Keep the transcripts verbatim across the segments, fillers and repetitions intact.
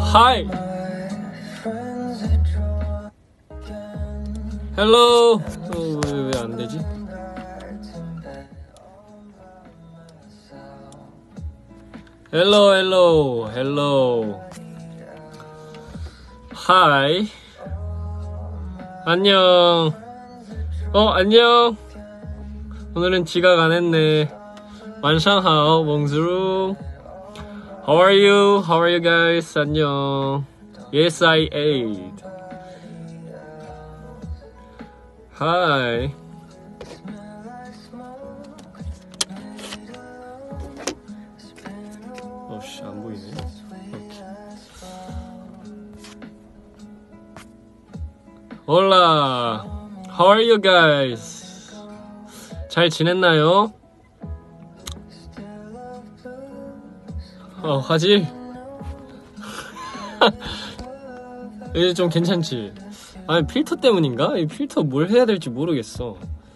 Hi. Hello. 어, 왜 안 되지? Hello, hello, hello. Hi. 안녕. 어, 안녕. 오늘은 지각 안 했네. 晚上好, bonjour. How are you? How are you guys? 안녕. Yes, I ate. Hi. 어씨, 안 보이네. 오케이. Hola. How are you guys? 잘 지냈나요? 어, 화질? 이제 좀 괜찮지? 아니, 필터 때문인가? 이 필터 뭘 해야 될지 모르겠어.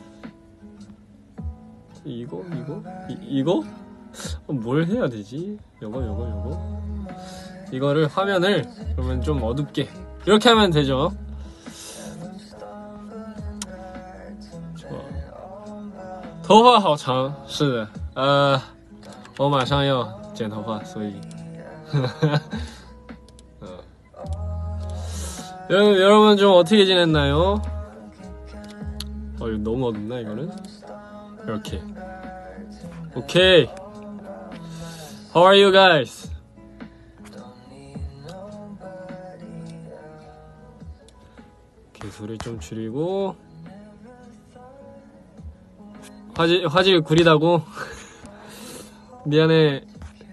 이거? 이거? 이, 이거? 어, 뭘 해야 되지? 요거, 요거, 요거? 이거를, 화면을, 그러면 좀 어둡게. 이렇게 하면 되죠? 좋아. 头发好长，是的，呃，我马上要剪头发，所以，어. 여러분, 여러분 좀 어떻게 지냈나요? 어, 이거 너무 어둡나 이거는? 이렇게. 오케이. How are you guys? 이렇게 소리 좀 줄이고. 화질, 화질 구리다고? 미안해.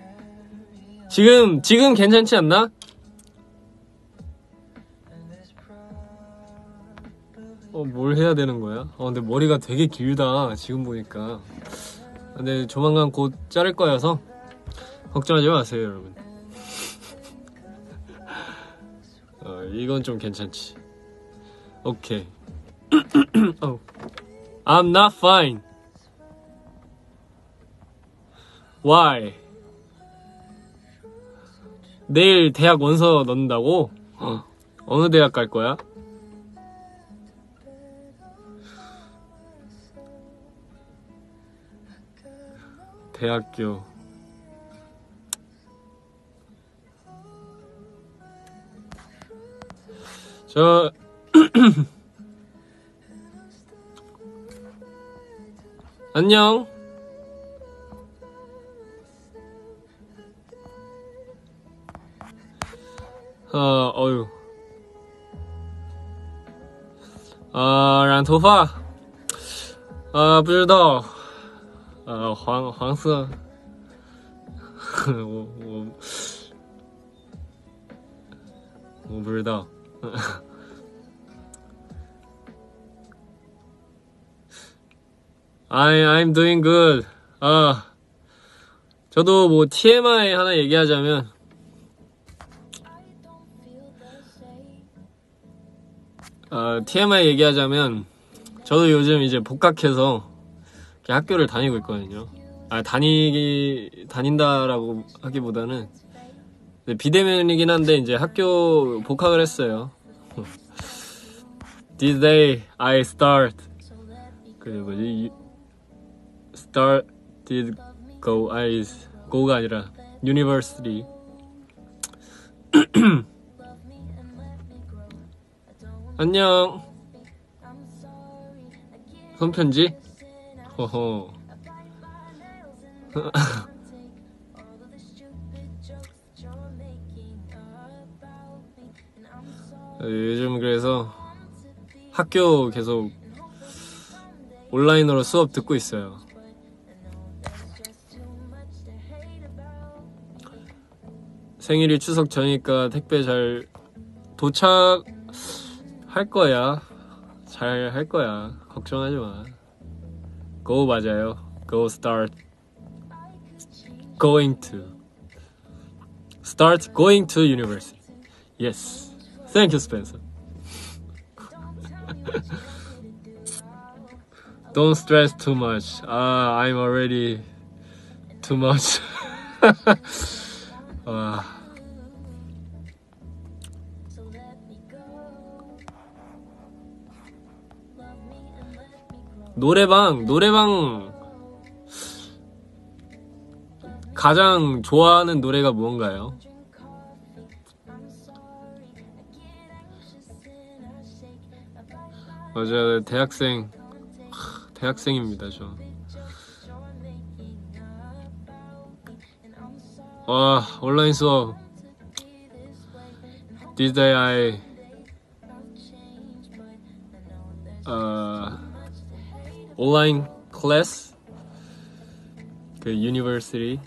지금, 지금 괜찮지 않나? 어, 뭘 해야 되는 거야? 어, 근데 머리가 되게 길다, 지금 보니까. 근데 조만간 곧 자를 거여서, 걱정하지 마세요, 여러분. 어, 이건 좀 괜찮지. 오케이. oh. I'm not fine. Why? 내일 대학 원서 넣는다고? 어. 어느 대학 갈 거야? 대학교. 저 안녕. 어, 어휴. 아, 染头发. 아, 不知道. 아, 黄黄色. 我我我不知道. I I'm doing good. 아, 저도 뭐 티엠아이 하나 얘기하자면 아, 티엠아이 얘기하자면 저도 요즘 이제 복학해서 학교를 다니고 있거든요. 아, 다니기 다닌다라고 하기보다는 비대면이긴 한데 이제 학교 복학을 했어요. This day I start 그 뭐지 start did go I go가 아니라 university. 안녕. 손편지? 호호. 요즘 그래서 학교 계속 온라인으로 수업 듣고 있어요. 생일이 추석 전이니까 택배 잘 도착할 거야. 잘 할 거야. 걱정하지 마. Go 맞아요. Go start going to start going to university. Yes. Thank you, Spencer. Don't stress too much. Ah, I'm already too much. 아, 노래방, 노래방 가장 좋아하는 노래가 무언가요? 맞아요, 대학생, 대학생입니다, 저. 와, 온라인 수업. This day I uh, online class 그 university.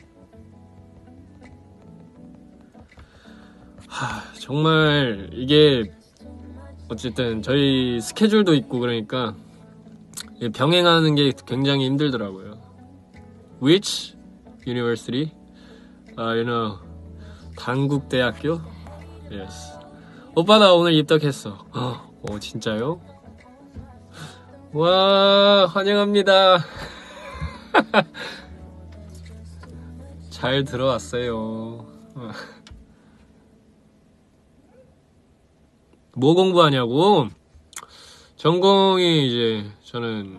하, 정말 이게 어쨌든 저희 스케줄도 있고 그러니까 병행하는 게 굉장히 힘들더라고요. Which university? 아, you know, 단국대학교? Yes. 오빠 나 오늘 입덕했어. 어, 진짜요? 와, 환영합니다. 잘 들어왔어요. 뭐 공부하냐고? 전공이 이제 저는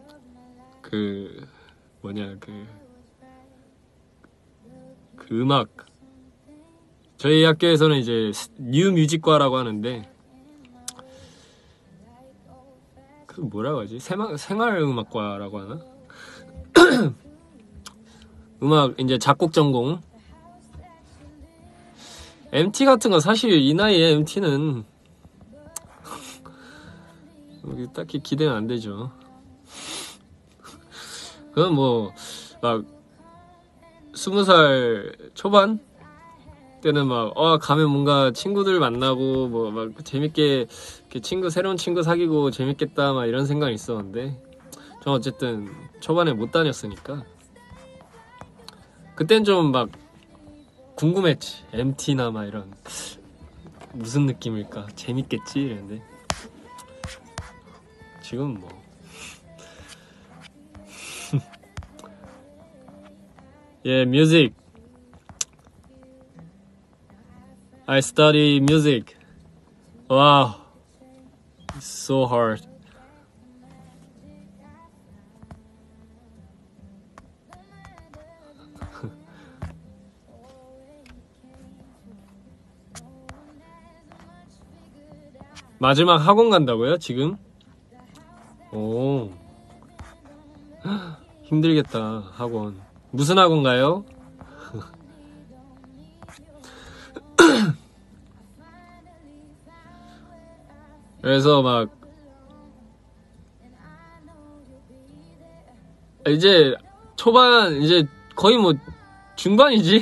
그 뭐냐 그, 그 음악, 저희 학교에서는 이제 뉴 뮤직과라고 하는데 그 뭐라고 하지? 생활, 생활음악과라고 하나? 음악 이제 작곡 전공. 엠티 같은 거 사실 이 나이에 엠티는 딱히 기대는 안 되죠. 그건 뭐 막 스무 살 초반 때는 막 어 가면 뭔가 친구들 만나고 뭐 막 재밌게 이렇게 친구 새로운 친구 사귀고 재밌겠다 막 이런 생각이 있었는데 전 어쨌든 초반에 못 다녔으니까 그땐 좀 막 궁금했지. 엠티나 막 이런 무슨 느낌일까? 재밌겠지 이랬는데 지금 뭐 yeah, music. I study music. Wow, it's so hard. 마지막 학원 간다고요? 지금? 오, 힘들겠다. 학원 무슨 학원 가요? 그래서 막 이제 초반 이제 거의 뭐 중반이지.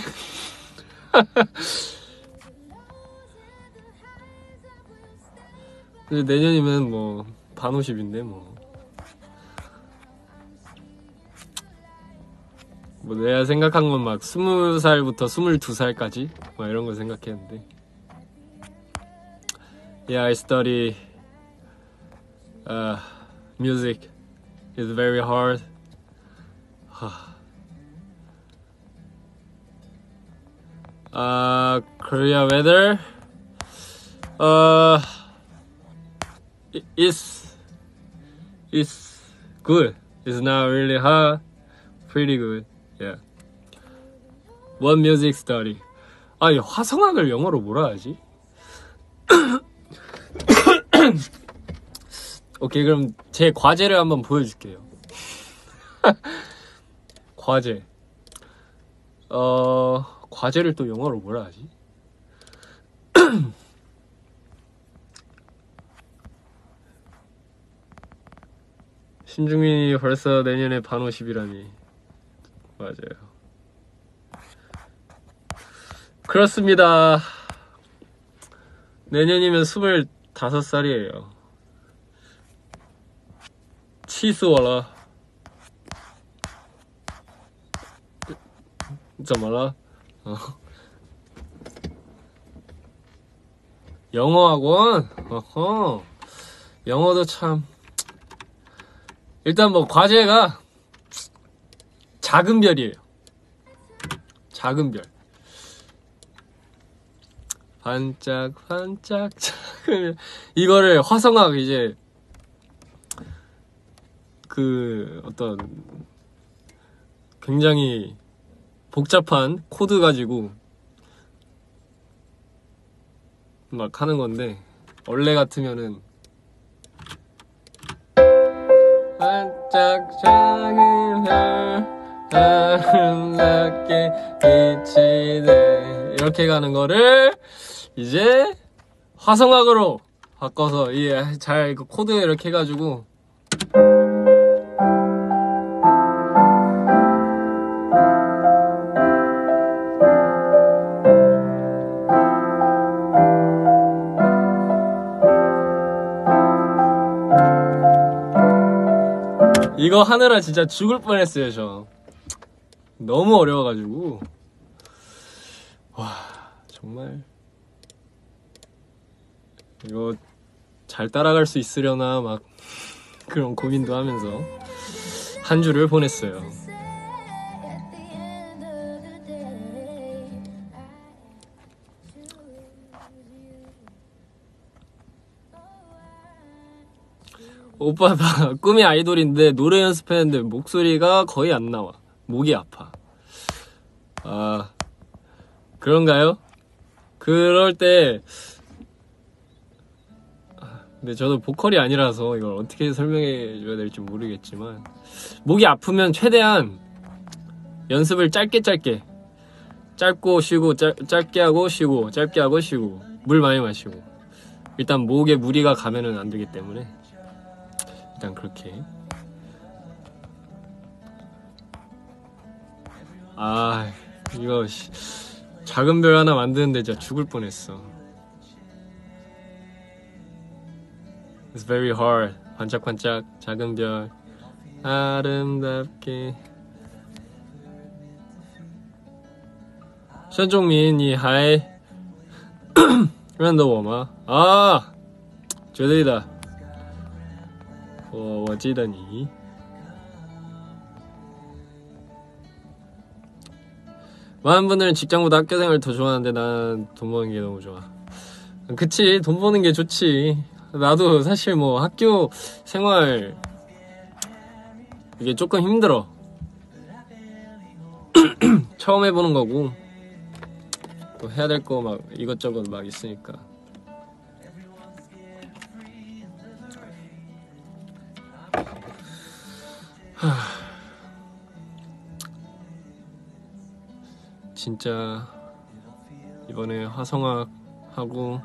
내년이면 뭐 반오십인데 뭐. 뭐 내가 생각한 건 막 스무 살부터 스물두 살까지 막 이런 거 생각했는데. Yeah, I study uh, music. It's very hard. uh, Korea weather. Uh, it's it's good. It's not really hot. Pretty good. Yeah. What music study? 아, 이 화성학을 영어로 뭐라 하지? 오케이, 그럼 제 과제를 한번 보여줄게요. 과제. 어, 과제를 또 영어로 뭐라 하지? 신중민이 벌써 내년에 반오십이라니. 맞아요. 그렇습니다. 내년이면 스물다섯 살이에요. 치수워라. 怎么了? 어. 영어학원? 어허. 영어도 참. 일단 뭐 과제가 작은 별이에요. 작은 별. 반짝 반짝 작은 별. 이거를 화성학 이제 그 어떤 굉장히 복잡한 코드 가지고 막 하는 건데, 원래 같으면은 반짝 작은 별 아름답게 비치네 이렇게 가는 거를 이제 화성학으로 바꿔서 이 잘 코드 이렇게 해가지고 이거 하느라 진짜 죽을 뻔했어요. 저 너무 어려워가지고. 와, 정말 이거 잘 따라갈 수 있으려나 막 그런 고민도 하면서 한 주를 보냈어요. 오빠 나 꿈이 아이돌인데 노래 연습했는데 목소리가 거의 안 나와. 목이 아파. 아, 그런가요? 그럴 때 근데 저도 보컬이 아니라서 이걸 어떻게 설명해 줘야 될지 모르겠지만, 목이 아프면 최대한 연습을 짧게 짧게 짧고 쉬고 짧, 짧게 하고 쉬고 짧게 하고 쉬고 물 많이 마시고, 일단 목에 무리가 가면은 안 되기 때문에 일단 그렇게. 아, 이거 씨, 작은 별 하나 만드는데 진짜 죽을 뻔했어. It's very hard. 반짝반짝 작은 별 아름답게. 山仲明你还认得我吗？啊，绝对的，我我记得你。 많은 분들은 직장보다 학교생활을 더 좋아하는데 난 돈 버는 게 너무 좋아. 그치, 돈 버는 게 좋지. 나도 사실 뭐 학교 생활 이게 조금 힘들어. 처음 해보는 거고 또 해야 될 거 막 이것저것 막 있으니까. 하... 진짜 이번에 화성학 하고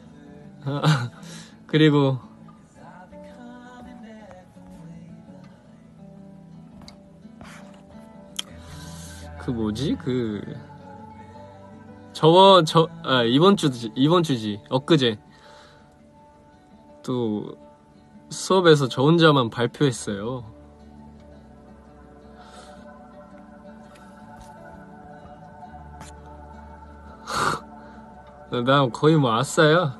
그리고 그 뭐지 그 저번 저 아 이번 주지 이번 주지 엊그제 또 수업에서 저 혼자만 발표했어요. 나 거의 뭐 아싸야.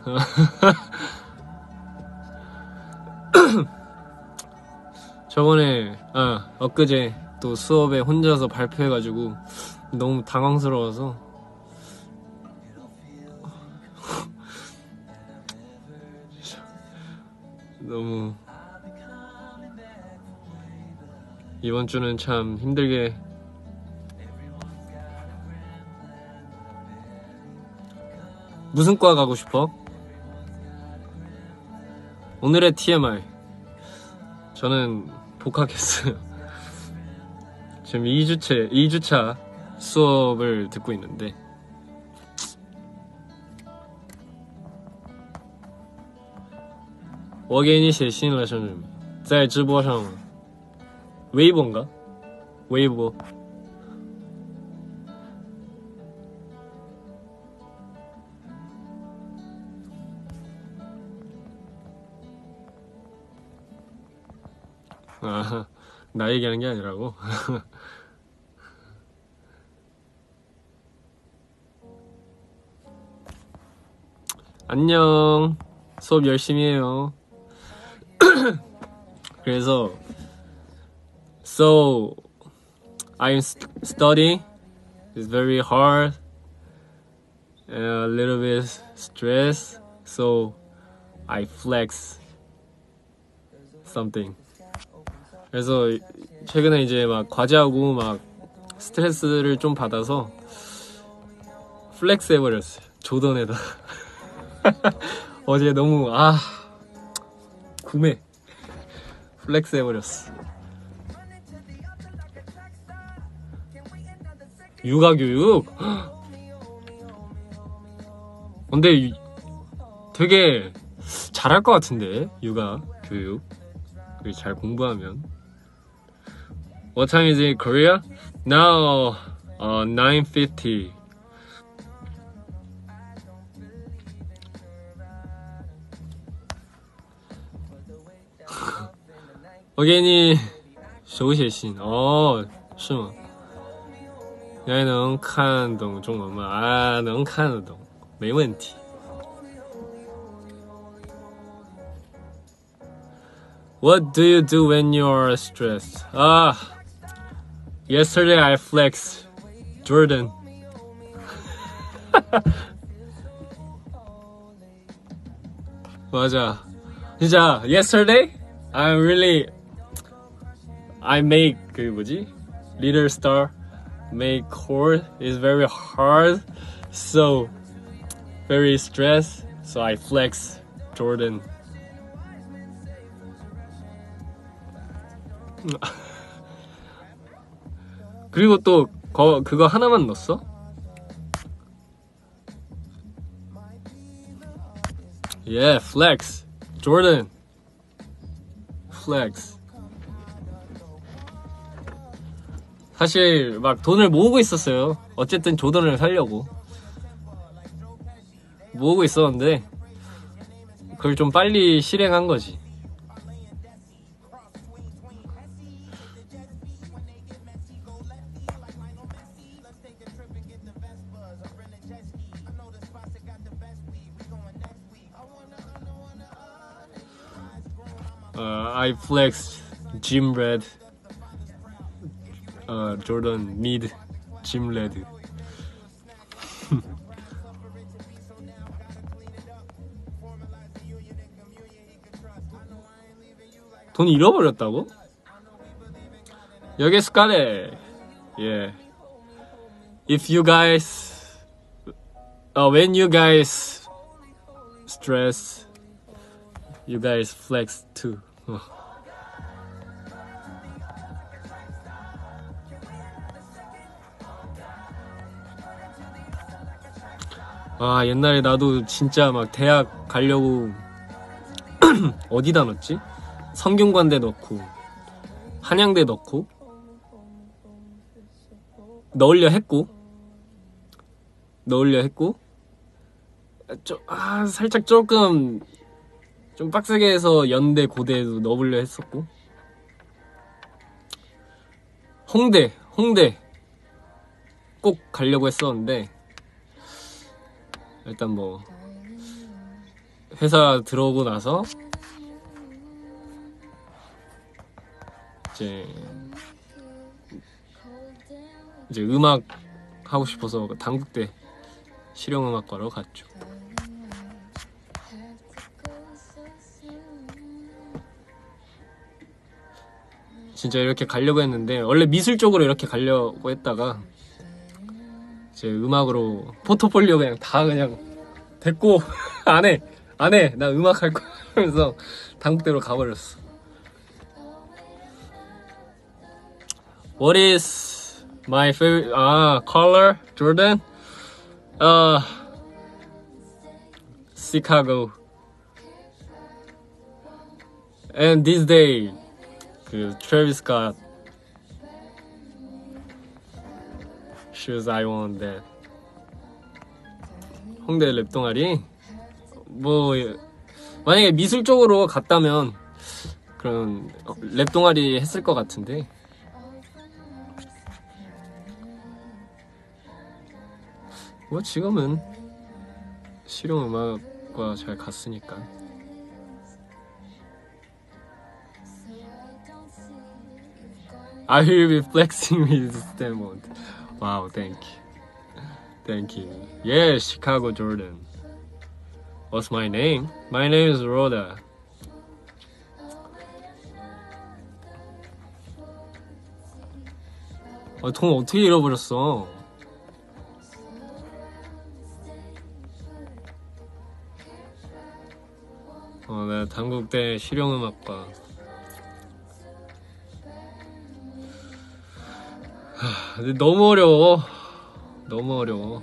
저번에 아 엊그제 또 수업에 혼자서 발표해가지고 너무 당황스러워서 너무 이번 주는 참 힘들게. 무슨 과 가고 싶어? 오늘의 티엠아이. 저는 복학했어요. 지금 이 주째, 이 주차 수업을 듣고 있는데我给你写信了，生日在直播上微博인가？微博 아, 나 얘기하는 게 아니라고? 안녕. 수업 열심히 해요. 그래서 So I'm studying. It's very hard and a little bit stress. So I flex something. 그래서 최근에 이제 막 과제하고 막 스트레스를 좀 받아서 플렉스 해버렸어요. 조던에다. 어제 너무 아 구매 플렉스 해버렸어. 육아교육? 근데 되게 잘할 것 같은데 육아교육 잘 공부하면. What time is it in Korea? Now uh, nine fifty.我给你手写信哦，是吗？你还能看懂中文吗？啊，能看得懂，没问题。What do you do when you're stressed? Ah, yesterday I flexed Jordan. 맞아. 진짜 yesterday I'm really I make 그 뭐지? Little Star make chord is very hard, so very stressed. So I flex Jordan. 그리고 또 거, 그거 하나만 넣었어? Yeah, flex Jordan. Flex. 사실 막 돈을 모으고 있었어요. 어쨌든 조던을 살려고 모으고 있었는데 그걸 좀 빨리 실행한 거지. Uh, I flexed Jim Red, uh, Jordan Mid, Jim Red. 돈 잃어버렸다고? 여기 스카레. Yeah. If you guys, uh, when you guys stress, you guys flex too. 어. 아, 옛날에 나도 진짜 막 대학 가려고 어디다 넣었지? 성균관대 넣고 한양대 넣고 넣으려 했고 넣으려 했고 좀, 아, 살짝 조금 좀 빡세게 해서 연대 고대에도 넣으려 했었고 홍대 홍대 꼭 가려고 했었는데 일단 뭐 회사 들어오고 나서 이제 이제 음악 하고 싶어서 단국대 실용음악과로 갔죠. 진짜 이렇게 가려고 했는데 원래 미술 쪽으로 이렇게 가려고 했다가 이제 음악으로 포트폴리오 그냥 다 그냥 됐고 안해 안해 나 음악 할 거야 하면서 단국대로 가버렸어. What is my favorite ah color Jordan? Uh Chicago. And this day 그 Travis Scott shoes I want that. 홍대 랩 동아리 뭐 만약에 미술 쪽으로 갔다면 그런 랩 동아리 했을 것 같은데 뭐 지금은 실용음악과 잘 갔으니까. I will be flexing with Stemont. Wow, thank you. Thank you. Yeah, Chicago Jordan. What's my name? My name is Rhoda. 아, 돈 어떻게 잃어버렸어? 어, 나 단국대 실용음악과. 하, 근데 너무 어려워. 너무 어려워.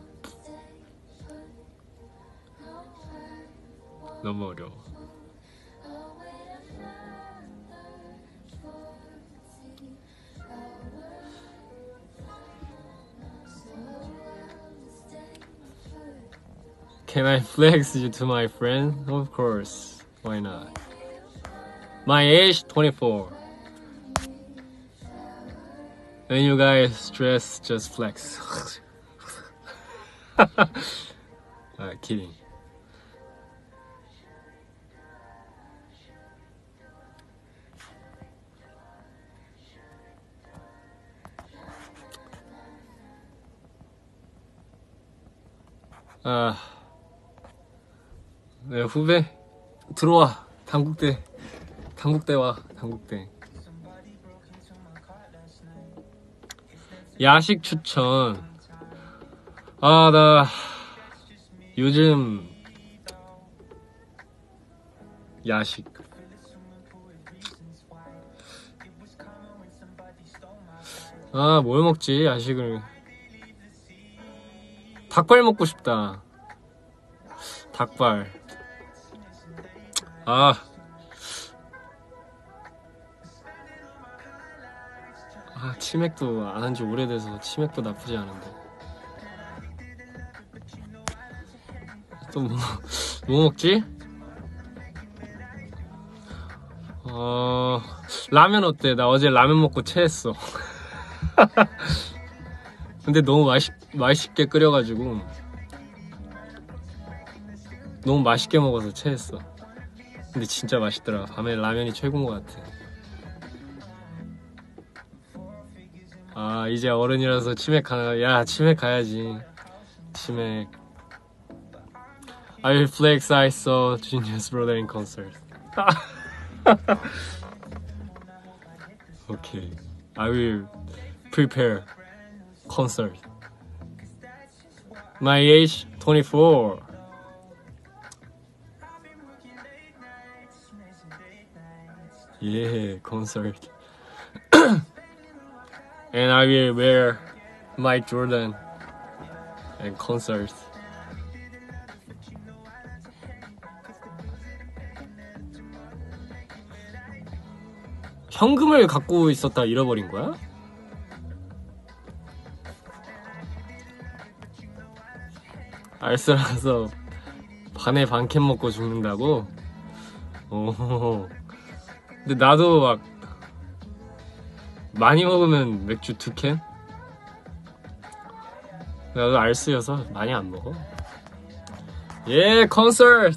너무 어려워. Can I flex you to my friend? Of course. Why not? My age twenty-four. When you guys stress, just flex. uh, kidding. 아, 네, 후배 들어와. 단국대, 단국대 와. 단국대. 야식 추천. 아, 나 요즘 야식. 아, 뭘 먹지? 야식을. 닭발 먹고 싶다. 닭발. 아. 아, 치맥도 안 한 지 오래돼서 치맥도 나쁘지 않은데. 또 뭐, 뭐 먹지? 어, 라면 어때? 나 어제 라면 먹고 체했어. 근데 너무 맛있, 맛있게 끓여가지고 너무 맛있게 먹어서 체했어. 근데 진짜 맛있더라. 밤에 라면이 최고인 것 같아. 아, 이제 어른이라서 치맥 가, 야, 치맥 가야지. 치맥. I will flex. I saw Genius Brother in concert. Okay. I will prepare concert. My age twenty-four. Yeah, concert. And I will wear Mike Jordan and concert. 현금을 갖고 있었다 잃어버린 거야? 알쓰라서 반에 반 캔 먹고 죽는다고? 오. 근데 나도 막 많이 먹으면 맥주 두 캔? 나도 알쓰여서 많이 안 먹어. 예, 콘서트!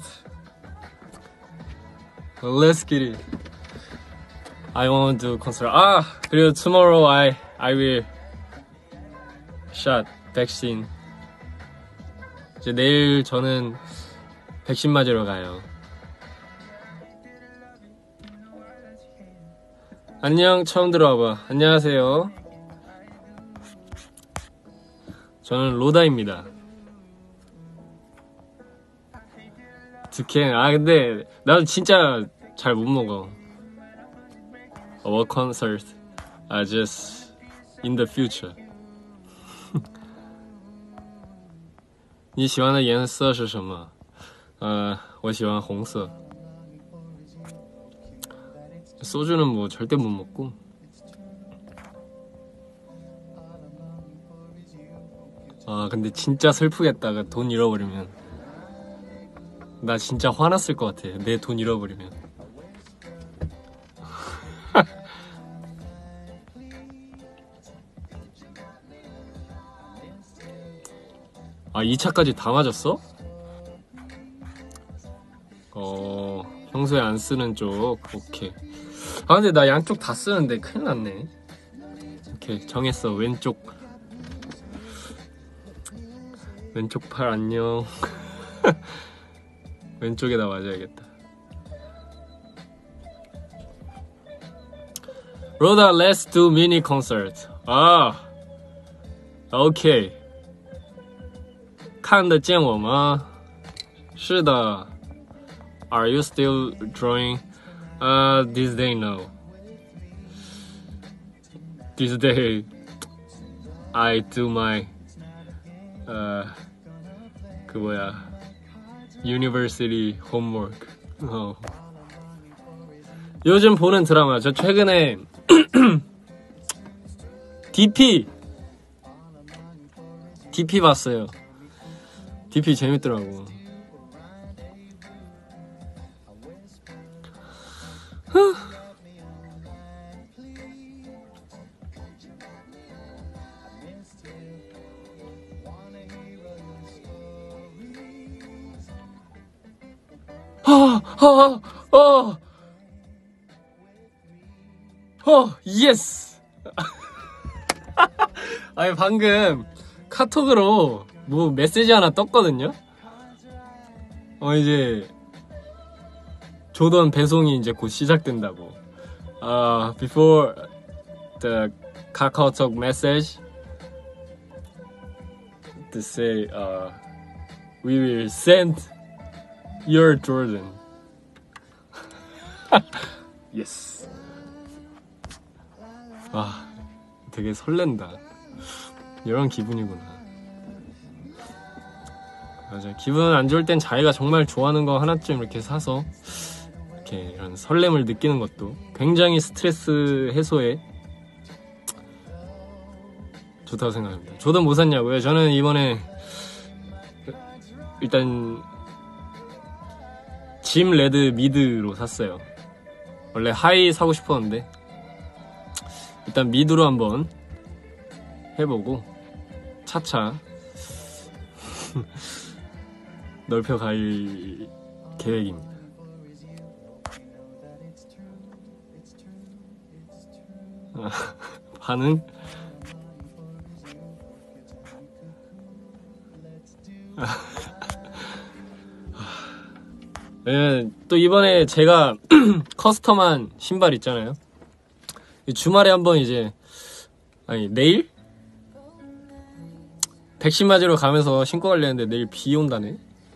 Let's get it. I want to do concert. 아, 그리고 tomorrow I I will shot vaccine. 이제 내일 저는 백신 맞으러 가요. 안녕, 처음 들어와봐. 안녕하세요. 저는 로다입니다. 두 캔. 아, 근데 나도 진짜 잘 못 먹어. Our concert are just in the future. 你喜欢的颜色是什么？呃，我喜欢红色。 소주는 뭐 절대 못 먹고. 아, 근데 진짜 슬프겠다. 돈 잃어버리면. 나 진짜 화났을 것 같아. 내 돈 잃어버리면. 아, 이 차까지 다 맞았어? 어, 평소에 안 쓰는 쪽. 오케이. 아, 근데 나 양쪽 다 쓰는데 큰일 났네. 오케이, 정했어. 왼쪽. 왼쪽 팔 안녕. 왼쪽에다 맞아야겠다. Rhoda, let's do mini concert. 啊 OK 看得见我吗？是的。 Are you still drawing? Uh, this day no. This day I do my uh, 그 뭐야 University homework. 어. 요즘 보는 드라마, 저 최근에 디피 디피 봤어요. 디피 재밌더라고. 어, 어, 어, 예스! 아니, 방금 카톡으로 뭐 메시지 하나 떴거든요? 어, 이제, 조던 배송이 이제 곧 시작된다고. Uh, before the KakaoTalk message, to say, uh, we will send your Jordan. Yes. 아, 되게 설렌다. 이런 기분이구나. 맞아. 기분 안 좋을 땐 자기가 정말 좋아하는 거 하나쯤 이렇게 사서 이렇게 이런 설렘을 느끼는 것도 굉장히 스트레스 해소에 좋다고 생각합니다. 조던 뭐 샀냐고요? 저는 이번에 일단 짐 레드 미드로 샀어요. 원래 하이 사고 싶었는데 일단 미드로 한번 해보고 차차 넓혀갈 계획입니다. 아, 반응? 왜냐면 또 이번에 제가 커스텀한 신발 있잖아요. 주말에 한번 이제 아니 내일? 백신 맞으러 가면서 신고 가려 했는데 내일 비 온다네.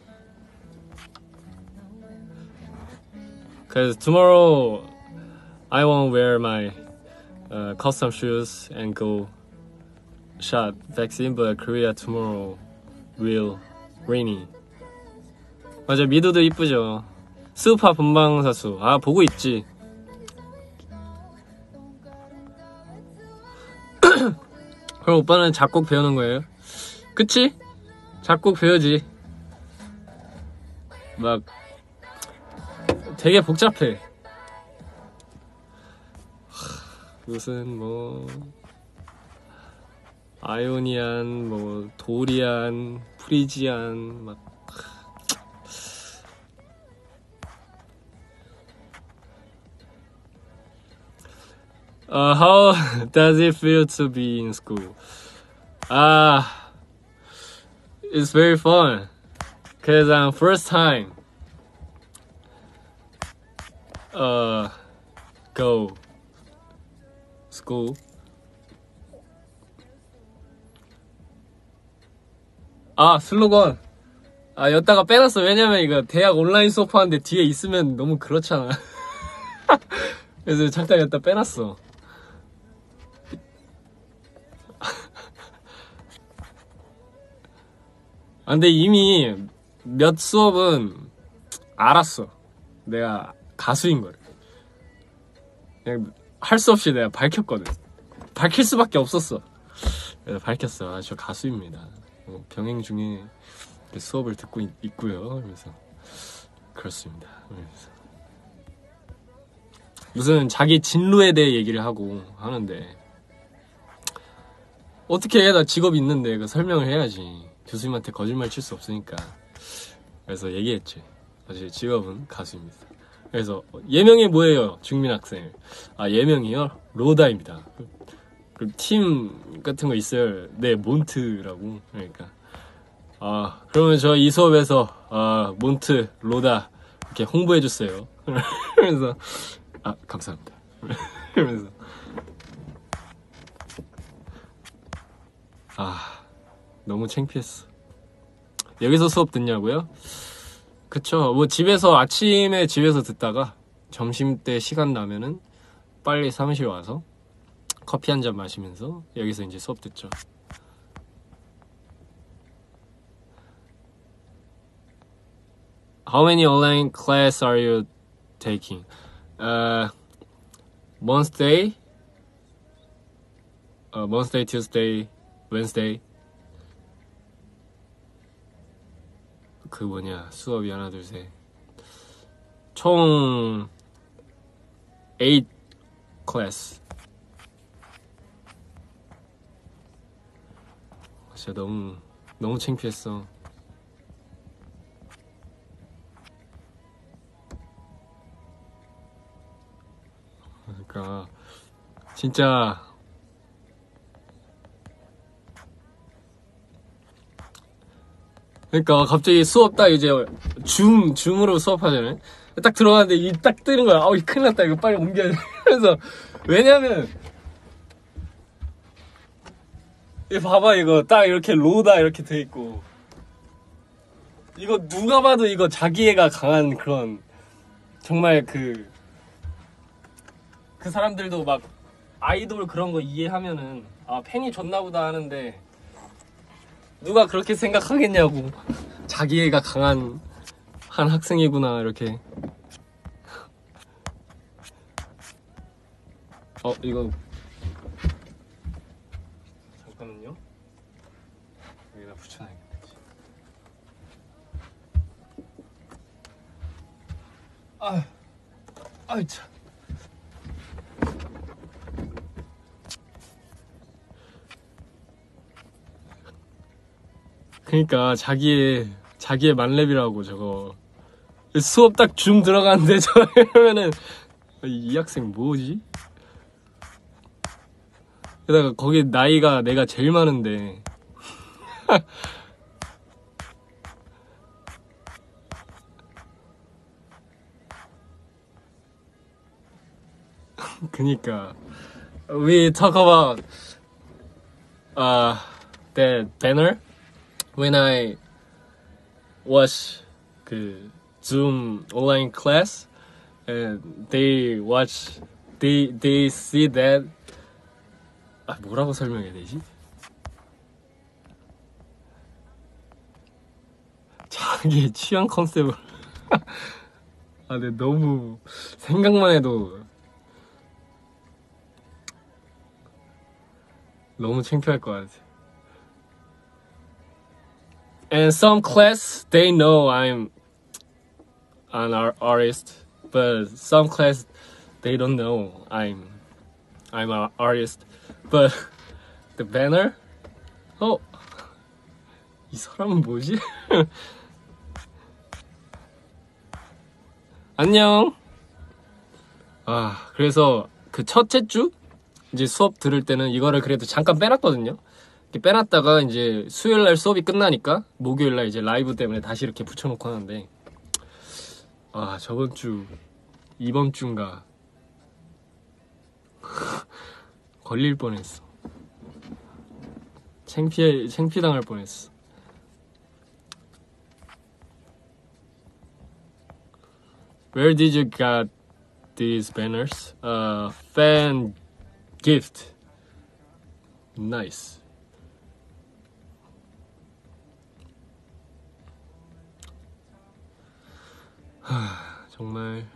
Cause tomorrow I won't wear my uh, custom shoes and go shot vaccine, but Korea tomorrow will rainy. 맞아, 미도도 이쁘죠. 스우파 본방사수. 아, 보고 있지. 그럼 오빠는 작곡 배우는 거예요? 그치? 작곡 배우지. 막 되게 복잡해. 무슨 뭐 아이오니안, 뭐 도리안, 프리지안 막 Uh, how does it feel to be in school? Ah, uh, it's very fun. Cause um, first time, uh, go school. 아, 슬로건. 아, 여기다가 빼놨어. 왜냐면 이거 대학 온라인 수업하는데 뒤에 있으면 너무 그렇잖아. 그래서 잠깐 여기다 빼놨어. 아, 근데 이미 몇 수업은 알았어. 내가 가수인 걸. 그냥 할 수 없이 내가 밝혔거든. 밝힐 수밖에 없었어. 그래서 밝혔어. 아, 저 가수입니다. 어, 병행 중에 수업을 듣고 있, 있고요. 그래서 그렇습니다. 그래서 무슨 자기 진로에 대해 얘기를 하고 하는데 어떻게 해? 나 직업이 있는데 그 설명을 해야지. 교수님한테 거짓말 칠 수 없으니까. 그래서 얘기했지. 사실 직업은 가수입니다. 그래서 예명이 뭐예요? 중민 학생. 아, 예명이요? 로다입니다. 그럼 팀 같은 거 있어요? 네, 몬트라고. 그러니까 아, 그러면 저 이 수업에서 아, 몬트, 로다 이렇게 홍보해줬어요. 그래서 아, 감사합니다. 그러면서 아, 너무 창피했어. 여기서 수업 듣냐고요? 그쵸. 뭐 집에서 아침에 집에서 듣다가 점심때 시간 나면은 빨리 사무실 와서 커피 한 잔 마시면서 여기서 이제 수업 듣죠. How many online class are you taking? Uh, Wednesday, uh, Wednesday, Tuesday, Wednesday. 그 뭐냐 수업이 하나 둘 셋 총 eight class. 진짜 너무 너무 창피했어. 그러니까 진짜 그러니까 갑자기 수업 딱 이제 줌 줌으로 수업하잖아요. 딱 들어가는데 이 딱 뜨는 거야. 아우 큰일 났다 이거 빨리 옮겨야 돼. 그래서 왜냐면 이 봐봐 이거 딱 이렇게 로다 이렇게 돼 있고 이거 누가 봐도 이거 자기애가 강한 그런 정말 그 그 사람들도 막 아이돌 그런 거 이해하면은 아 팬이 좋나 보다 하는데 누가 그렇게 생각하겠냐고. 자기애가 강한 한 학생이구나 이렇게. 어 이거 잠깐만요. 여기다 붙여놔야겠지. 아, 아이 참. 그러니까 자기의 자기의 만렙이라고 저거 수업 딱 줌 들어가는데 저 이러면은 이 학생 뭐지? 게다가 거기 나이가 내가 제일 많은데 그니까 we talk about uh that banner when I watch 그 Zoom online class and they watch they they see that 아 뭐라고 설명해야 되지? 자기 취향 컨셉을 아 근데 너무 생각만 해도 너무 창피할 것 같아. And some class they know I'm an artist, but some class they don't know I'm I'm an artist. But the banner, 어, 이 사람은 뭐지? 안녕. 아 그래서 그 첫째 주 이제 수업 들을 때는 이거를 그래도 잠깐 빼놨거든요. 이렇게 빼놨다가 이제 수요일날 수업이 끝나니까 목요일날 이제 라이브 때문에 다시 이렇게 붙여놓고 하는데 아 저번 주 이번 주인가 걸릴 뻔했어. 창피해 창피당할 뻔했어. Where did you get these banners? Uh, fan gift. Nice. 하, 정말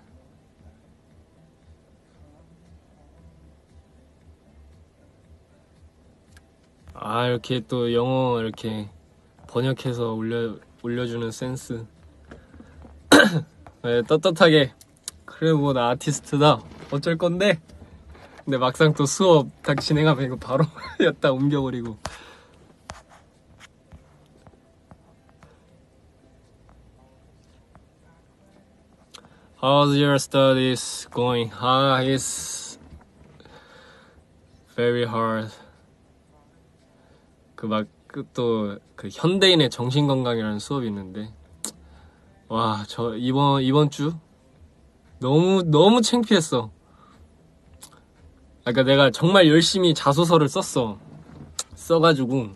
아 이렇게 또 영어 이렇게 번역해서 올려 올려주는 센스. 네, 떳떳하게 그래 뭐 나 아티스트다 어쩔 건데. 근데 막상 또 수업 딱 진행하면 이거 바로 였다 옮겨버리고. How's your studies going? Ah, it's very hard. 그 막 또 그 현대인의 정신건강이라는 수업이 있는데 와 저 이번 이번 주 너무 너무 창피했어. 그러니까 내가 정말 열심히 자소서를 썼어. 써가지고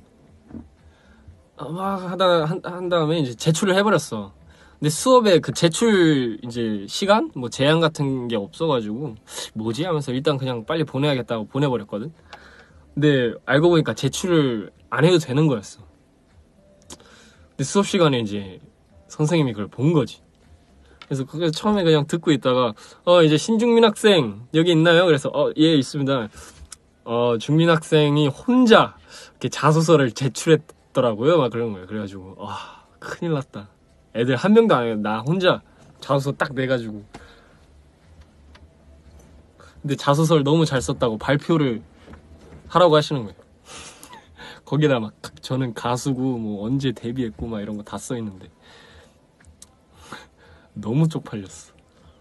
막 하다 한, 한 다음에 이제 제출을 해버렸어. 근데 수업에 그 제출 이제 시간 뭐 제한 같은 게 없어가지고 뭐지 하면서 일단 그냥 빨리 보내야겠다고 보내버렸거든. 근데 알고 보니까 제출을 안 해도 되는 거였어. 근데 수업 시간에 이제 선생님이 그걸 본 거지. 그래서 그게 처음에 그냥 듣고 있다가 어 이제 신중민 학생 여기 있나요? 그래서 어 예 있습니다. 어 중민 학생이 혼자 이렇게 자소서를 제출했더라고요. 막 그런 거예요. 그래가지고 와 큰일 났다. 애들 한 명도 안 해요. 나 혼자 자소서 딱 내가지고. 근데 자소서를 너무 잘 썼다고 발표를 하라고 하시는 거예요. 거기다 막 저는 가수고 뭐 언제 데뷔했고 막 이런 거 다 써 있는데 너무 쪽팔렸어.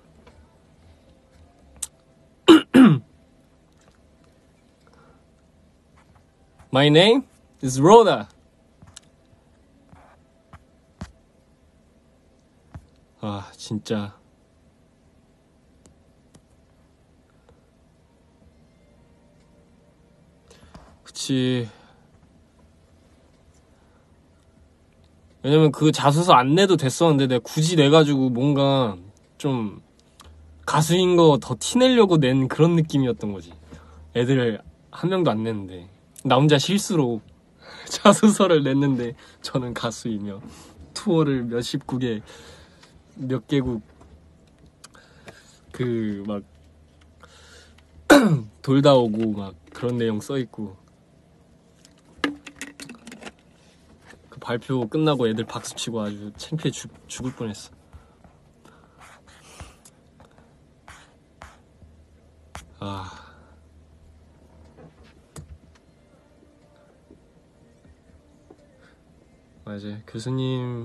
My name is Rhoda. 아 진짜 그치. 왜냐면 그 자소서 안 내도 됐었는데 내가 굳이 내가지고 뭔가 좀 가수인 거 더 티내려고 낸 그런 느낌이었던 거지. 애들 한 명도 안 냈는데 나 혼자 실수로 자소서를 냈는데 저는 가수이며 투어를 몇십 국에 몇 개국 그 막 돌다 오고 막 그런 내용 써있고 그 발표 끝나고 애들 박수치고 아주 창피해 죽, 죽을 뻔했어. 아 맞아요. 교수님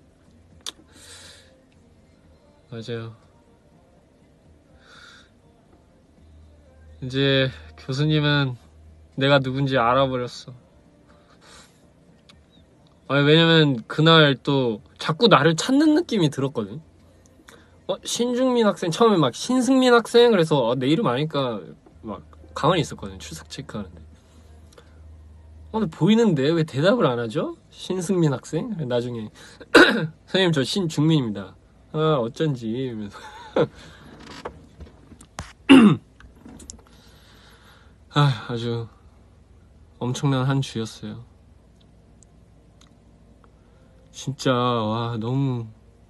맞아요. 이제 교수님은 내가 누군지 알아버렸어. 아니 왜냐면 그날 또 자꾸 나를 찾는 느낌이 들었거든. 어 신중민 학생 처음에 막 신승민 학생 그래서 어, 내 이름 아니까 막 가만히 있었거든. 출석 체크하는데 어 근데 보이는데 왜 대답을 안 하죠? 신승민 학생? 나중에 선생님 저 신중민입니다. 아 어쩐지 이러면서 아 아주 엄청난 한 주였어요. 진짜 와 너무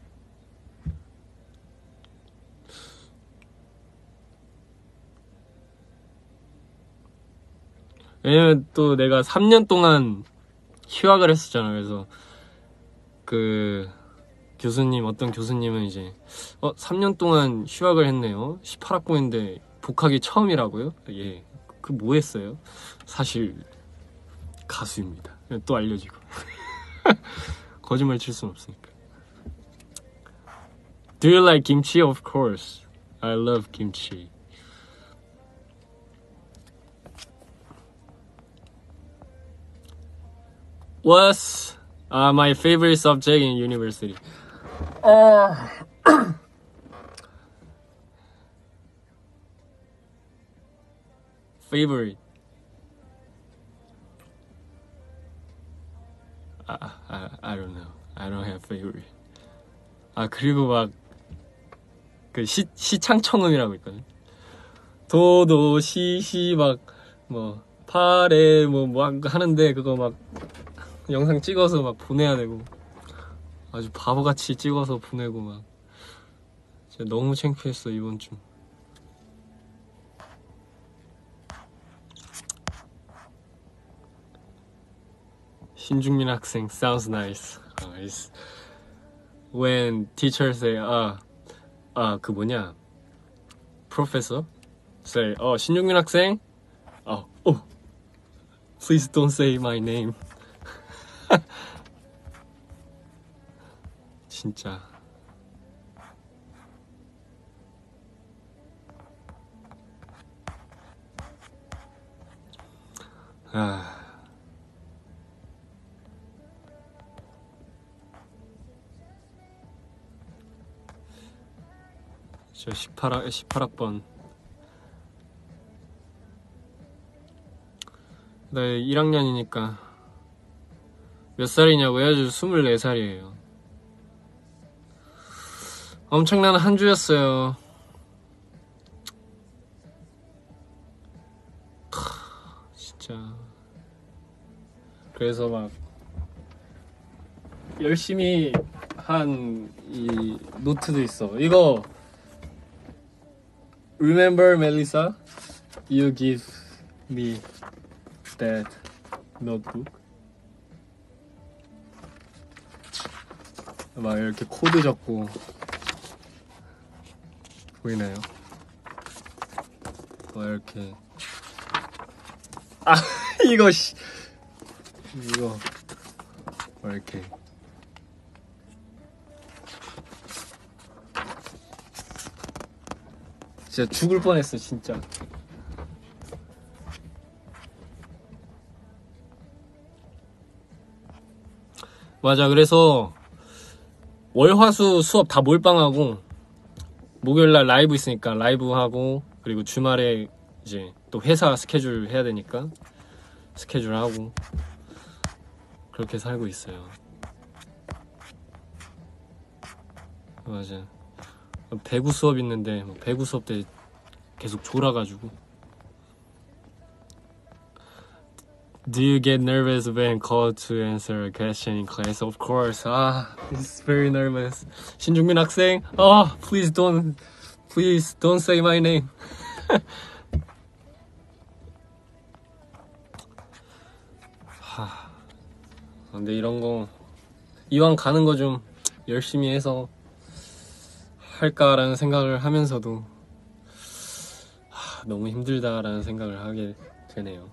왜냐면 또 내가 삼 년 동안 휴학을 했었잖아. 그래서 그 교수님 어떤 교수님은 이제 어 삼 년 동안 휴학을 했네요. 십팔 학번인데 복학이 처음이라고요? 예. 그 뭐 했어요? 사실 가수입니다. 또 알려지고 거짓말 칠 순 없으니까. Do you like kimchi? Of course. I love kimchi. What's uh, my favorite subject in university? Uh, favorite. I, I, I don't know. I don't have favorite. 아 그리고 막 그 시 시창청음이라고 있거든. 도도 시시 막 뭐 파래 뭐 뭐 하는데 그거 막 영상 찍어서 막 보내야 되고 아주 바보같이 찍어서 보내고 막 진짜 너무 창피했어 이번 주. 신중민 학생 sounds nice. Uh, it's when teachers say 아, 아, 그 뭐냐 professor say 어 신중민 학생 어, oh, please don't say my name. 진짜 아 저 십팔 학, 십팔 학번 나 일 학년이니까 몇 살이냐고요? 저 스물네 살이에요. 엄청난 한 주였어요. 진짜. 그래서 막 열심히 한 이 노트도 있어. 이거 Remember, Melissa? You give me that notebook. 막 이렇게 코드 적고 보이나요? 막 이렇게 아 이거 씨 이거 막 이렇게 진짜 죽을 뻔했어 진짜. 맞아. 그래서 월화수 수업 다 몰빵하고 목요일날 라이브 있으니까 라이브 하고, 그리고 주말에 이제 또 회사 스케줄 해야 되니까 스케줄 하고 그렇게 살고 있어요. 맞아. 배구 수업 있는데 배구 수업 때 계속 졸아가지고. Do you get nervous when called to answer a question in class? Of course. Ah, it's very nervous. 신중민 학생. Oh, please don't, please don't say my name. 하, 근데 이런 거 이왕 가는 거 좀 열심히 해서 할까라는 생각을 하면서도 하, 너무 힘들다라는 생각을 하게 되네요.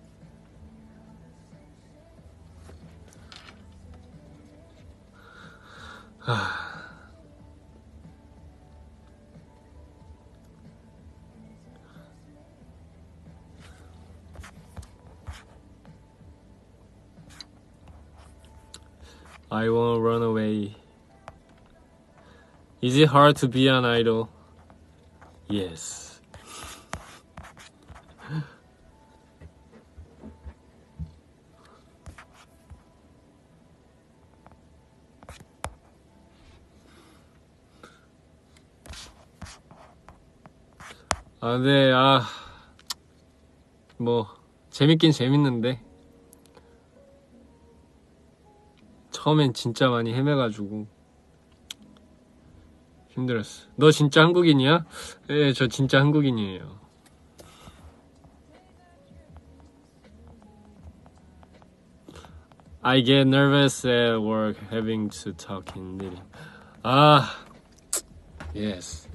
하... I won't run away. Is it hard to be an idol? Yes. 아, 네, 아, 뭐, 재밌긴 재밌는데, 처음엔 진짜 많이 헤매가지고, 힘들었어. 너 진짜 한국인이야? 네, 저 진짜 한국인이에요. I get nervous at work having to talk in meeting. 아, yes.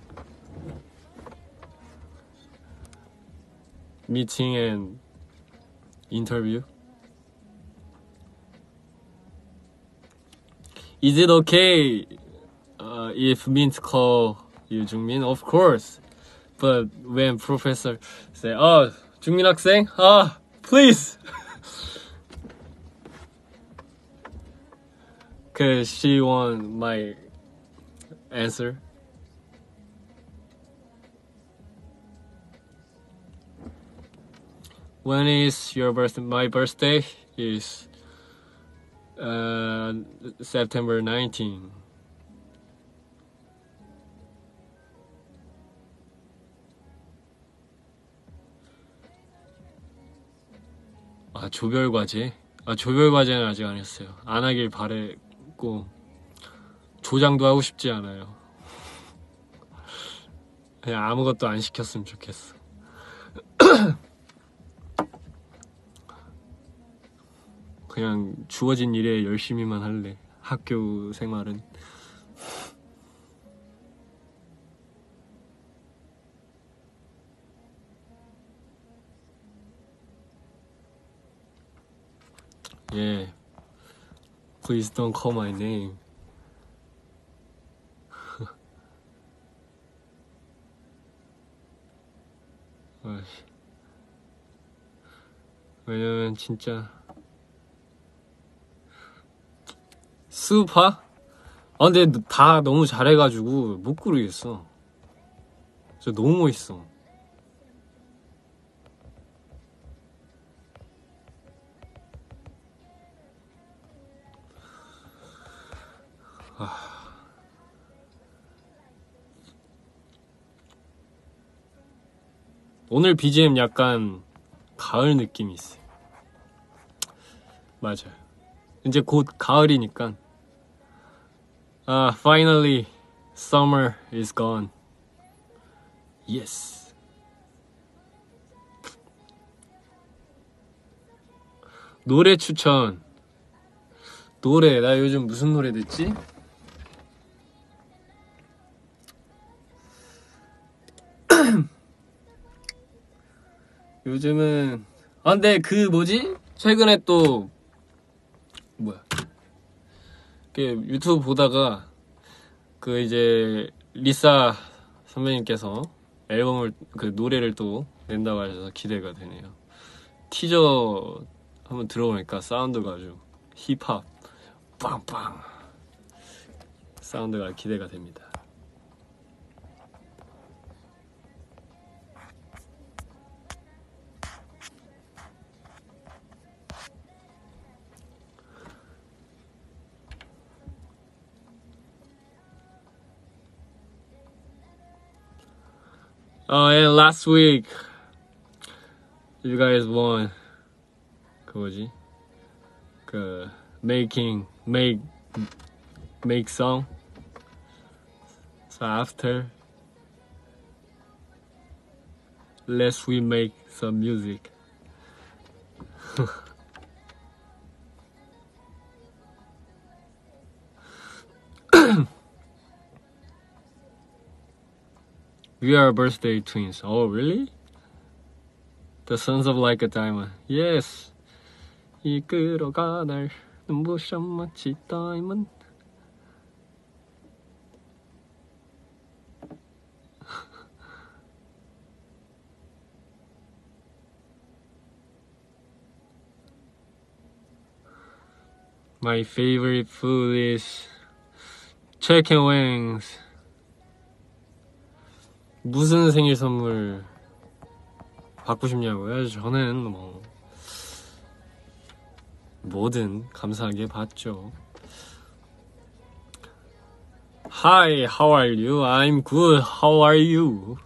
Meeting and interview. Is it okay uh, if Mint call you Jungmin? Of course. But when professor say, "Oh, Jungmin 학생, ah, please," cause she want my answer. When is your birthday? My birthday is uh, September nineteenth. 아, 조별 과제? 아, 조별 과제는 아직 안 했어요. 안 하길 바랬고, 조장도 하고 싶지 않아요. 그냥 아무것도 안 시켰으면 좋겠어. 그냥 주어진 일에 열심히만 할래. 학교 생활은. Yeah. Please don't call my name. 왜냐면 진짜 수파? 아 근데 다 너무 잘해가지고 못 고르겠어. 진짜 너무 멋있어. 아... 오늘 비지엠 약간 가을 느낌이 있어요. 맞아요. 이제 곧 가을이니까. 아, finally summer is gone. Yes. 노래 추천. 노래, 나 요즘 무슨 노래 듣지? 요즘은 아 근데 그 뭐지? 최근에 또 뭐야? 그 유튜브 보다가 그 이제 리사 선배님께서 앨범을 그 노래를 또 낸다고 하셔서 기대가 되네요. 티저 한번 들어보니까 사운드가 아주 힙합 빵빵 사운드가 기대가 됩니다. Oh, and last week you guys won 그 뭐지? 그 making make make song. So after let's we make some music. We are birthday twins. Oh, really? The sons of like a diamond. Yes. 이끌어가 날 눈부셔 마치 diamond. My favorite food is chicken wings. 무슨 생일 선물 받고 싶냐고요? 저는 뭐 뭐든 감사하게 받죠. Hi, how are you? I'm good. How are you?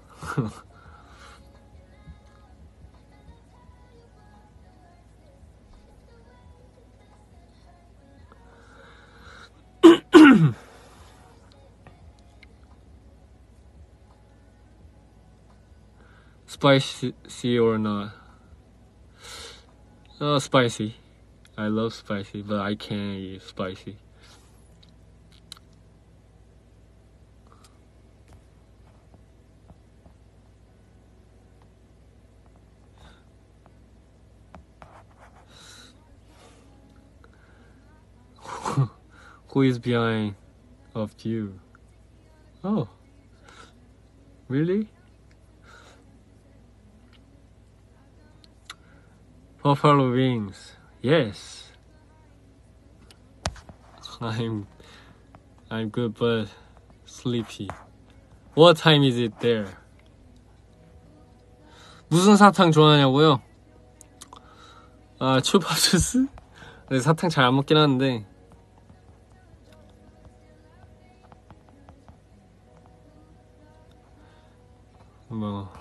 Spicy or not? Uh, spicy. I love spicy, but I can't eat spicy. Who is behind of you? Oh, really? Buffalo wings. Yes. I'm I'm good but sleepy. What time is it there? 무슨 사탕 좋아하냐고요? 아, 추파주스? 네, 사탕 잘 안 먹긴 하는데 뭐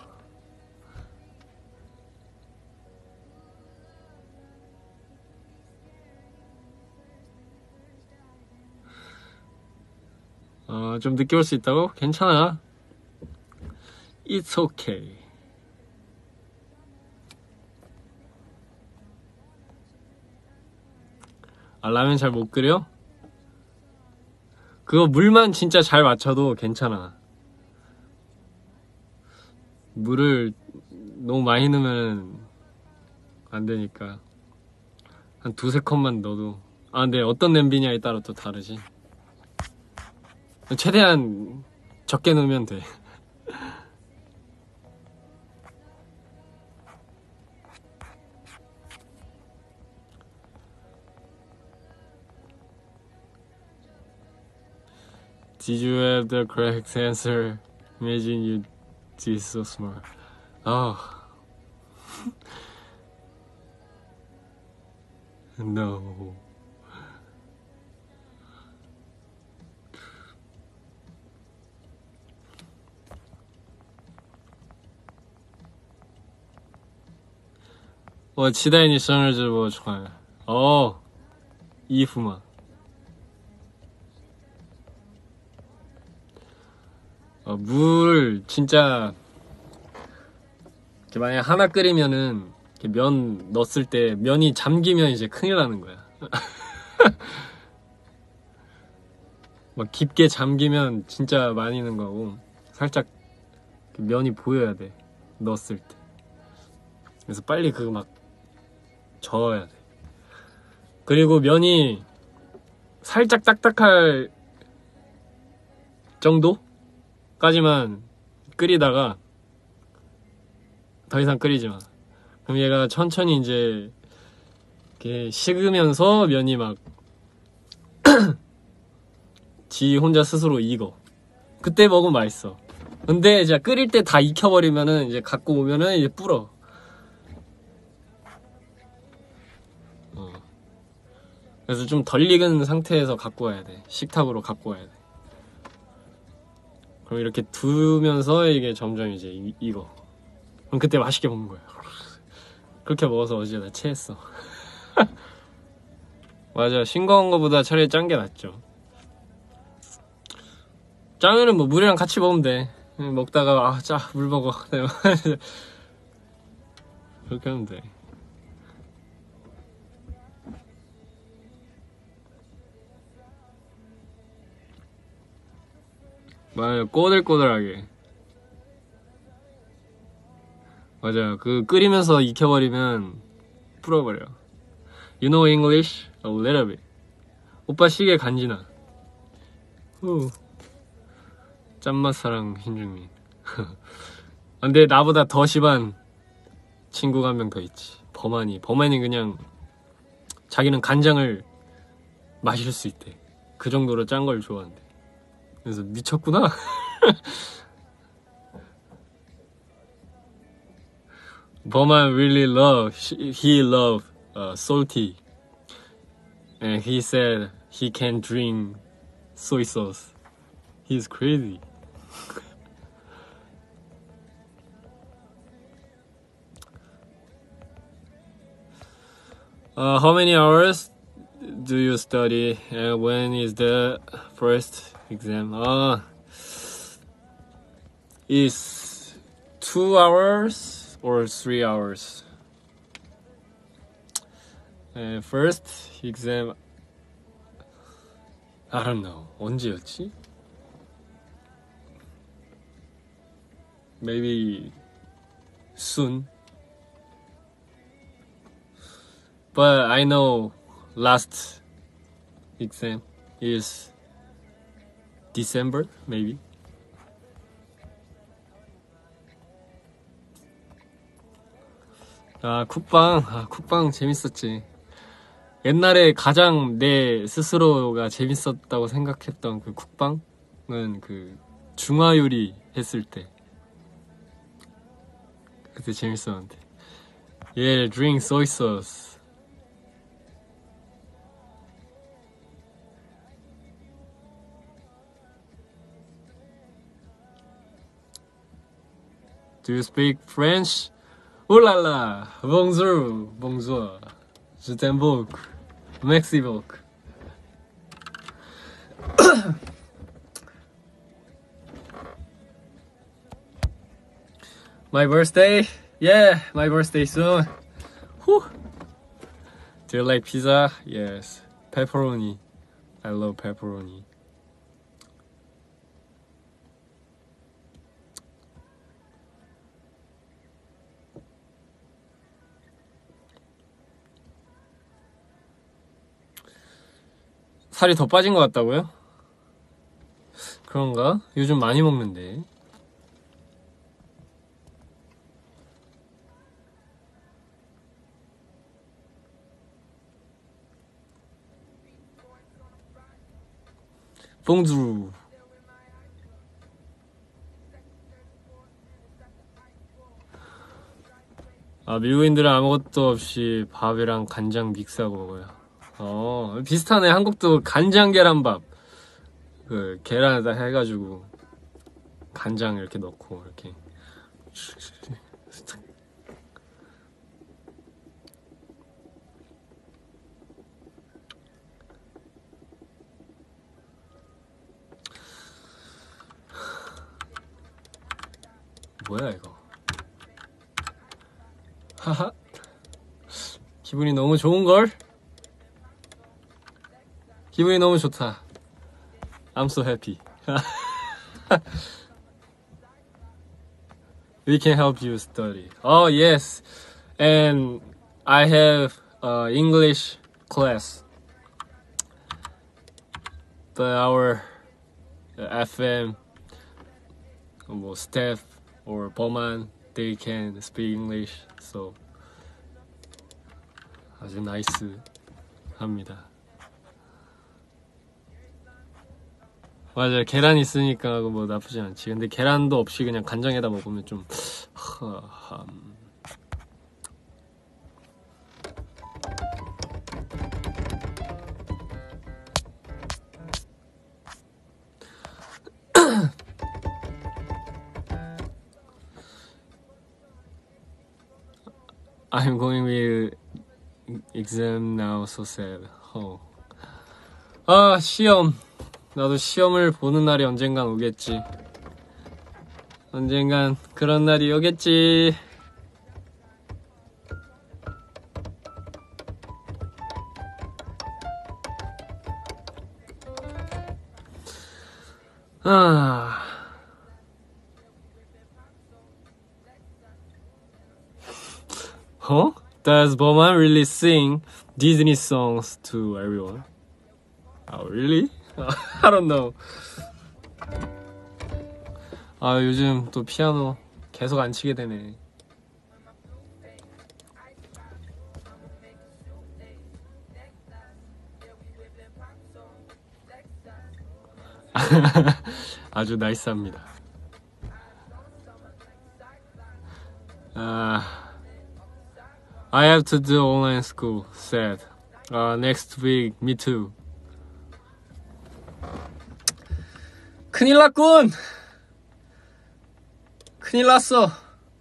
어, 좀 늦게 올 수 있다고? 괜찮아. It's okay. 아, 라면 잘 못 끓여? 그거 물만 진짜 잘 맞춰도 괜찮아. 물을 너무 많이 넣으면 안 되니까 한 두세 컵만 넣어도. 아, 근데 어떤 냄비냐에 따라 또 다르지. 최대한 적게 넣으면 돼. Did you have the correct answer? Imagine you did so smart. Oh. No. 我期待你生日直播穿。哦，衣服吗？ 어, 물 진짜 만약에 하나 끓이면은 면 넣었을 때 면이 잠기면 이제 큰일 나는 거야. 막 깊게 잠기면 진짜 많이 넣은 거고 살짝 면이 보여야 돼 넣었을 때. 그래서 빨리 그거 막 저어야 돼. 그리고 면이 살짝 딱딱할 정도까지만 끓이다가 더 이상 끓이지 마. 그럼 얘가 천천히 이제 이렇게 식으면서 면이 막 지 혼자 스스로 익어. 그때 먹으면 맛있어. 근데 이제 끓일 때 다 익혀버리면은 이제 갖고 오면은 이제 불어. 어. 그래서 좀 덜 익은 상태에서 갖고 와야 돼. 식탁으로 갖고 와야 돼. 그럼 이렇게 두면서 이게 점점 이제 이, 익어. 그럼 그때 맛있게 먹는 거야. 그렇게 먹어서 어제 나 체했어. 맞아, 싱거운 거보다 차라리 짠 게 낫죠. 짜면은 뭐 물이랑 같이 먹으면 돼. 먹다가 아, 짜, 물 먹어. 그렇게 하면 돼. 맞아요, 꼬들꼬들하게. 맞아요, 그 끓이면서 익혀버리면 불어버려. You know English? A little bit. 오빠 시계 간지나. 후. 짠맛 사랑 hin중민. 근데 나보다 더 심한 친구가 한 명 더 있지. 범한이. 범한이 그냥 자기는 간장을 마실 수 있대. 그 정도로 짠 걸 좋아한대. 그래서 미쳤구나. 범한 really love. He love uh, salty. And he said he can drink soy sauce. He's crazy. Uh, how many hours do you study? And when is the first exam? Uh, is two hours or three hours? And first exam, I don't know. 언제였지? Maybe soon. But I know last exam is December, maybe. 아, 쿡방. 아, 쿡방 재밌었지. 옛날에 가장 내 스스로가 재밌었다고 생각했던 그 쿡방은 그 중화요리 했을 때. 그때 재밌었는데. Yeah, drink soy sauce. Do you speak French? Ooh la la! Bonjour! Bonjour! Je t'aime beaucoup. Merci beaucoup. My birthday? Yeah, my birthday soon. Whew. Do you like pizza? Yes. Pepperoni. I love pepperoni. 살이 더 빠진 것 같다고요? 그런가? 요즘 많이 먹는데. 봉주. 아, 미국인들은 아무것도 없이 밥이랑 간장 믹스하고 먹어요. 어, 비슷하네. 한국도 간장 계란밥. 그 계란에다 해가지고 간장 이렇게 넣고 이렇게. 뭐야 이거. 하하. 기분이 너무 좋은걸? 기분이 너무 좋다. I'm so happy. We can help you study. Oh yes, and I have uh, English class. But our F M, 뭐 staff or Bowman, they can speak English, so 아주 나이스 합니다. 맞아요. 계란 있으니까 뭐 나쁘지 않지. 근데 계란도 없이 그냥 간장에다 먹으면 좀 흠. I'm going with exam now, so sad. Oh. 아, 시험. 나도 시험을 보는 날이 언젠간 오겠지. 언젠간 그런 날이 오겠지. 아. Huh? Does Bowman really sing Disney songs to everyone? Oh, really? I don't know. 아, 요즘 또 피아노 계속 안 치게 되네. 아주 나이스합니다. 아, I have to do online school. Sad. Uh, next week, me too. 큰일 났군! 큰일 났어.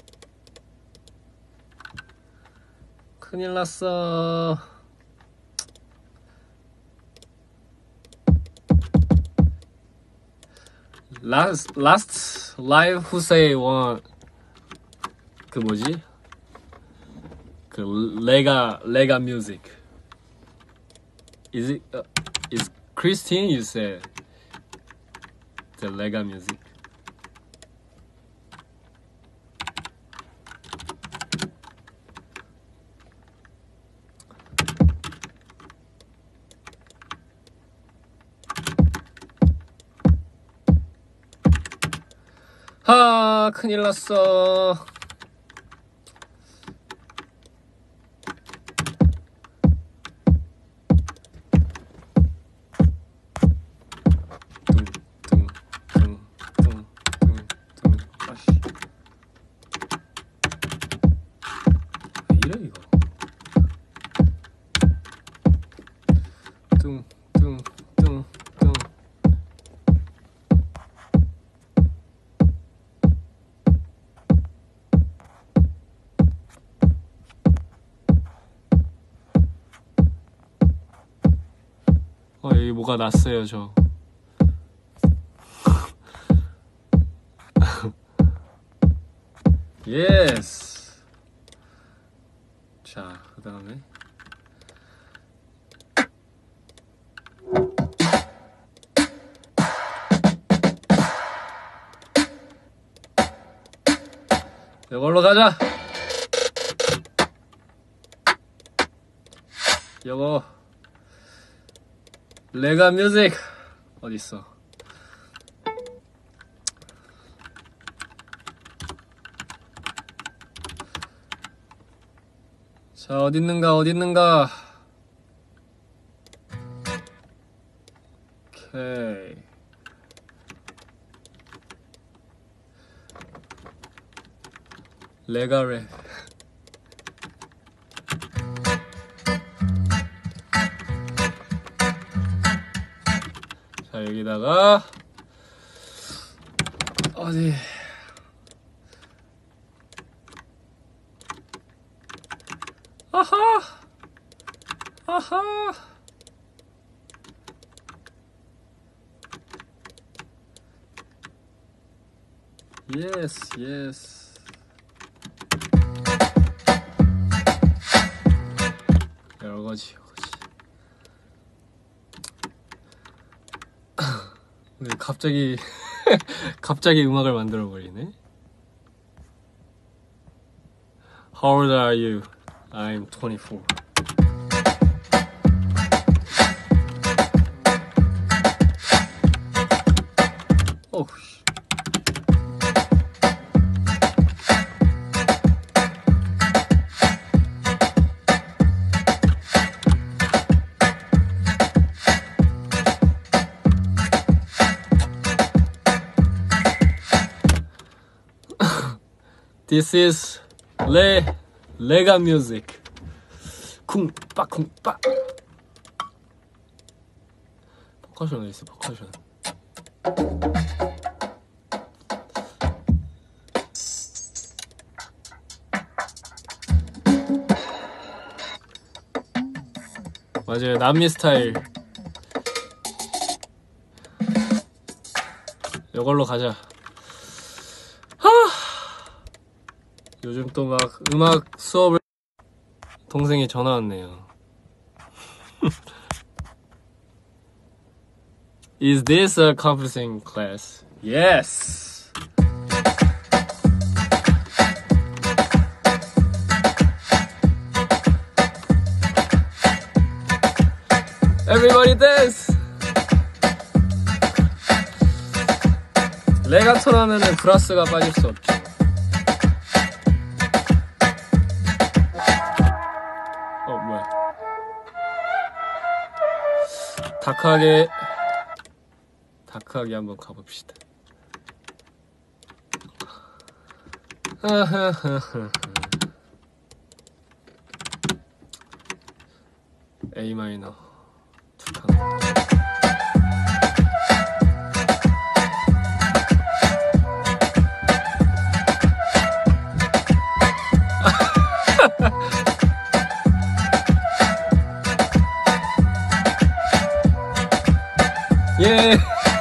큰일 났어. Last, last live who say one 그 뭐지? 그 레가 레가 music. Is it uh, is Christine you said the Lega music? 아, 큰일 났어. 어, 여기 뭐가 났어요, 저. 예스. 자, 그 다음에 이걸로 가자. 이거 레가 뮤직 어딨어? 자, 어딨는가 어딨는가. 오케이. 레가랩. 자, 여기다가 어디 아하 아하 Yes, yes. 여러 가지, 여러 가지. 왜 갑자기 갑자기 음악을 만들어 버리네. How old are you? I'm twenty-four. Oh. This is Le Lega music. 쿵빠 쿵빠. 퍼커션 어디 있어? 퍼커션. 맞아요, 남미 스타일. 이걸로 가자. 하! 요즘 또 막 음악 수업을 동생이 전화 왔네요. Is this a composing class? Yes. Everybody dance. 레가톤 하면은 브라스가 빠질 수 없죠. 어 뭐야? 다크하게 다크하게 한번 가봅시다. A 마이너 두 칸. 예.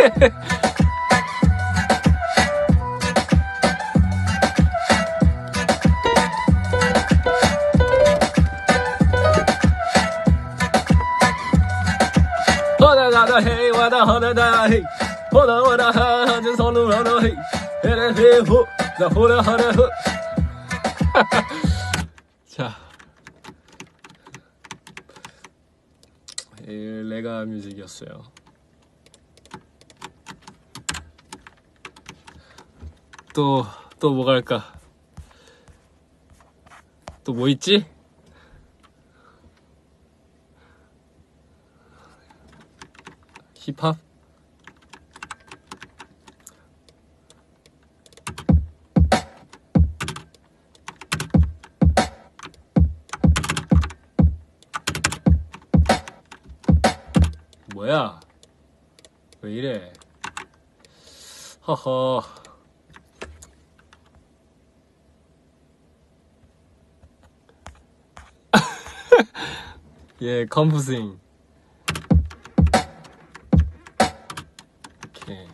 호다다다 헤이 와다 호다다 헤이 호다 호다 하는 손으로 하나 헤이 헤레 헤이 호다 호다 하나 호. 자, 레가 뮤직이었어요. 또, 또 뭐가 할까? 또 뭐 있지? 힙합? 뭐야? 왜 이래? 허허. 예, 컴포징. 오케이.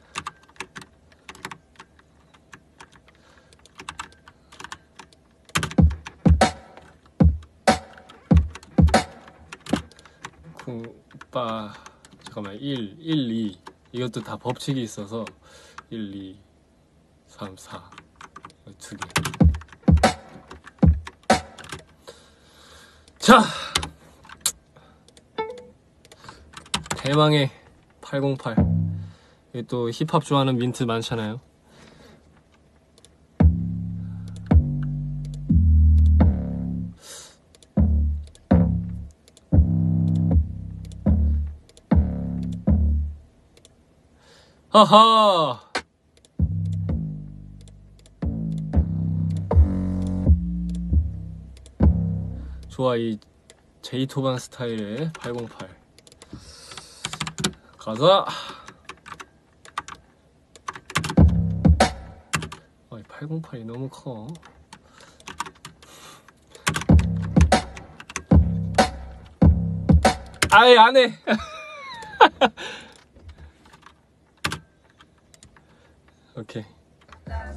쿵빠. 잠깐만. 일, 일, 이. 이것도 다 법칙이 있어서 일, 이, 삼, 사. 두 개. 자! 대망의 팔공팔. 이게 또 힙합 좋아하는 민트 많잖아요. 하하. 좋아, 이 제이토반 스타일의 팔공팔. 가자. 아, 이 팔공팔이 너무 커. 아이, 안 해. 오케이.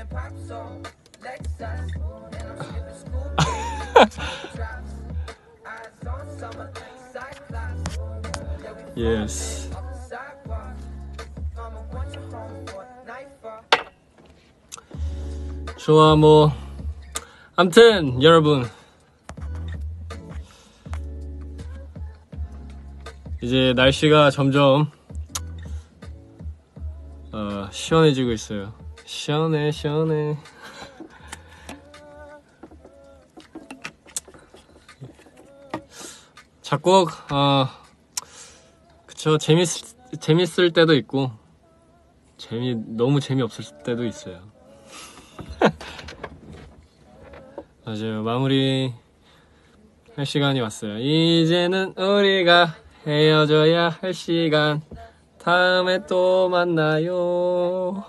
Yes. 좋아, 뭐 암튼 여러분, 이제 날씨가 점점 어, 시원해지고 있어요. 시원해 시원해. 작곡 어, 그쵸, 재밌, 재밌을 때도 있고 재미 너무 재미없을 때도 있어요. 맞아요. 마무리 할 시간이 왔어요. 이제는 우리가 헤어져야 할 시간. 다음에 또 만나요.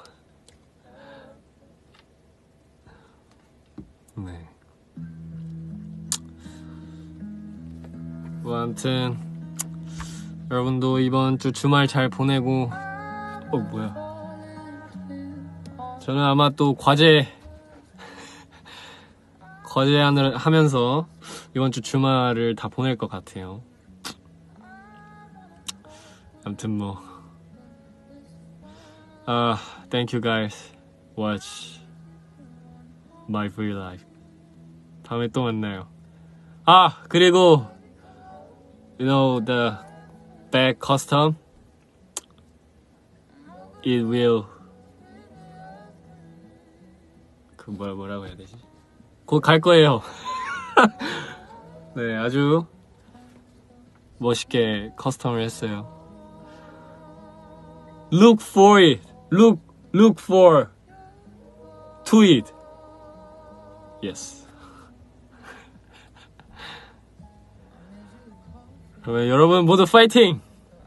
네. 뭐 아무튼 여러분도 이번 주 주말 잘 보내고, 어 뭐야, 저는 아마 또 과제 과제안을 하면서 이번 주 주말을 다 보낼 것 같아요. 아무튼 뭐 아, uh, thank you guys watch my free life. 다음에 또 만나요. 아, 그리고 you know the back custom, it will 그 뭐라 뭐라고 해야 되지? 곧 갈 거예요. 네, 아주 멋있게 커스텀을 했어요. Look for it. Look, look for to it. Yes. 그러면 여러분 모두 파이팅!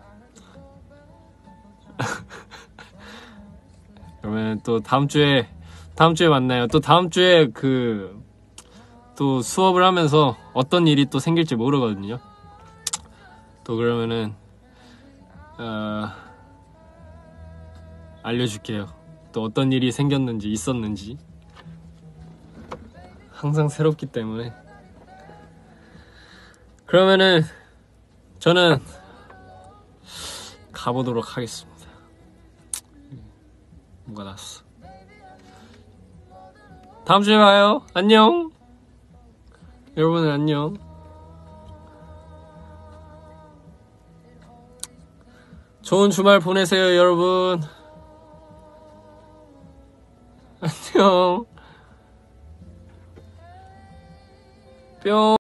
그러면 또 다음 주에 다음 주에 만나요. 또 다음 주에 그 또 수업을 하면서 어떤 일이 또 생길지 모르거든요. 또 그러면은 어, 알려줄게요. 또 어떤 일이 생겼는지 있었는지. 항상 새롭기 때문에. 그러면은 저는 가보도록 하겠습니다. 뭐가 났어. 다음 주에 봐요. 안녕. 여러분은 안녕. 좋은 주말 보내세요, 여러분. 안녕. 뿅.